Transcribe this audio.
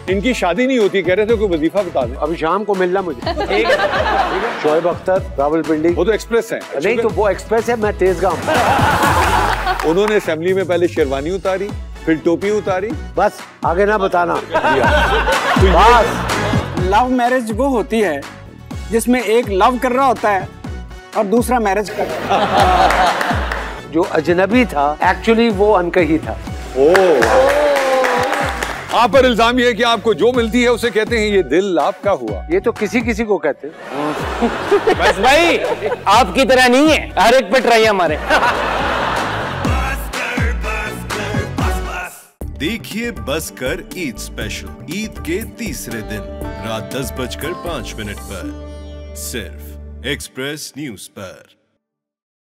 इनकी शादी नहीं होती, कह रहे थे कोई वजीफा बता दें। अभी शाम को मिलना मुझे। ठीक है। शोएब अख्तर, रावलपिंडी। वो तो एक्सप्रेस है। नहीं तो वो एक्सप्रेस है, मैं तेजगाम। उन्होंने असेंबली में पहले शेरवानी उतारी, फिर टोपी उतारी। बस आगे ना बताना। लव मैरिज वो होती है जिसमें एक लव कर रहा होता है और दूसरा मैरिज कर रहा है। जो अजनबी था एक्चुअली वो अनकही था। आप पर इल्जाम ये है कि आपको जो मिलती है उसे कहते हैं ये दिल आपका हुआ। ये तो किसी किसी को कहते हैं। बस भाई आपकी तरह नहीं है, हर एक पे ट्राई हमारे। देखिए बसकर ईद स्पेशल ईद के तीसरे दिन रात 10:05 पर सिर्फ एक्सप्रेस न्यूज पर।